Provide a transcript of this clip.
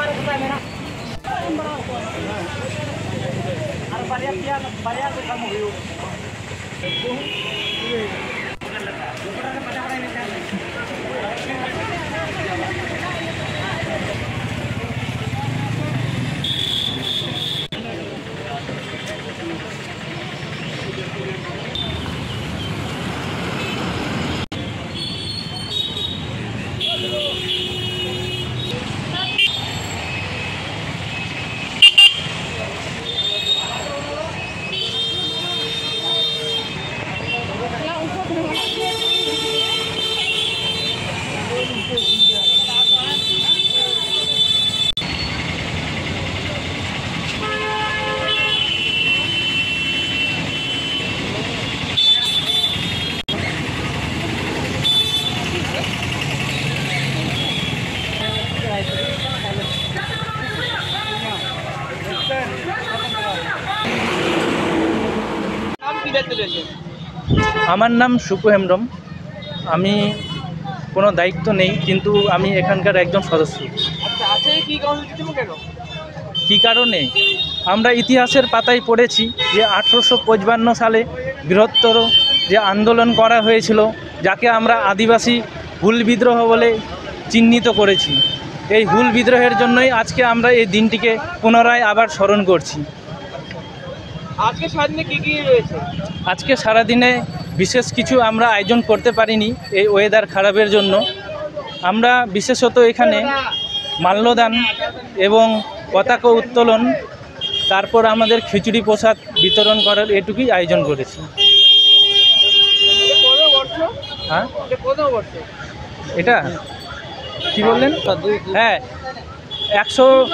আমার নাম সুকু হেমব্রম। আমি কোনো দায়িত্ব নেই, কিন্তু আমি এখানকার একজন সদস্য। কী কারণে? আমরা ইতিহাসের পাতায় পড়েছি যে 1855 সালে বৃহত্তর যে আন্দোলন করা হয়েছিল, যাকে আমরা আদিবাসী হুল বিদ্রোহ বলে চিহ্নিত করেছি। এই হুল বিদ্রোহের জন্যই আজকে আমরা এই দিনটিকে পুনরায় আবার স্মরণ করছি। আজকে সারাদিনে কী কী রয়েছে? আজকে সারাদিনে বিশেষ কিছু আমরা আয়োজন করতে পারিনি এই ওয়েদার খারাপের জন্য। আমরা বিশেষত এখানে মাল্যদান এবং পতাকা উত্তোলন, তারপর আমাদের খিচুড়ি প্রসাদ বিতরণ করার এটুকুই আয়োজন করেছি। হ্যাঁ, এটা কি বললেন? হ্যাঁ, 100